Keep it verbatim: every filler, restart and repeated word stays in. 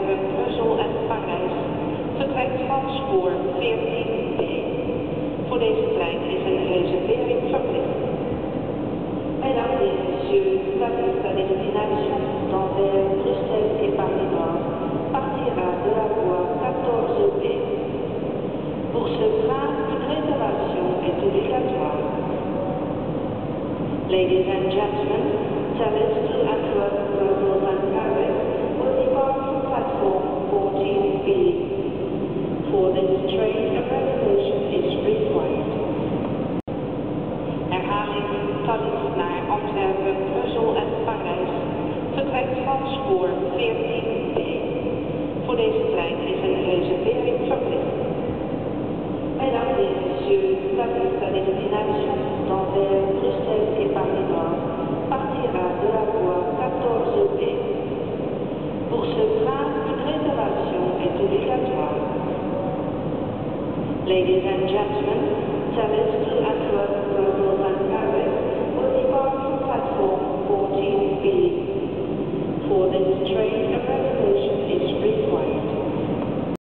Antwerpen, Brussel en Parijs vertrekt van spoor veertien B. Voor deze trein is een reservering verplicht. Mesdames et messieurs, la liste à destination d'Anvers, Bruxelles et Paris Nord partira de la voie quatorze B. Pour ce train, une réservation est obligatoire. Ladies and gentlemen, service to Antwerp, Brussels and Paris will depart from platform fourteen B. For this train, a reservation is required. Herhaling, Thalys naar Antwerpen, Brussel en Parijs vertrekt van spoor veertien B. Voor deze trein is een reservering verplicht. Mesdames et messieurs, la liste à destination d'Anvers, Bruxelles et Paris Nord partira de la voie quatorze B. Pour ce train, une réservation est obligatoire. Ladies and gentlemen, service to Antwerp,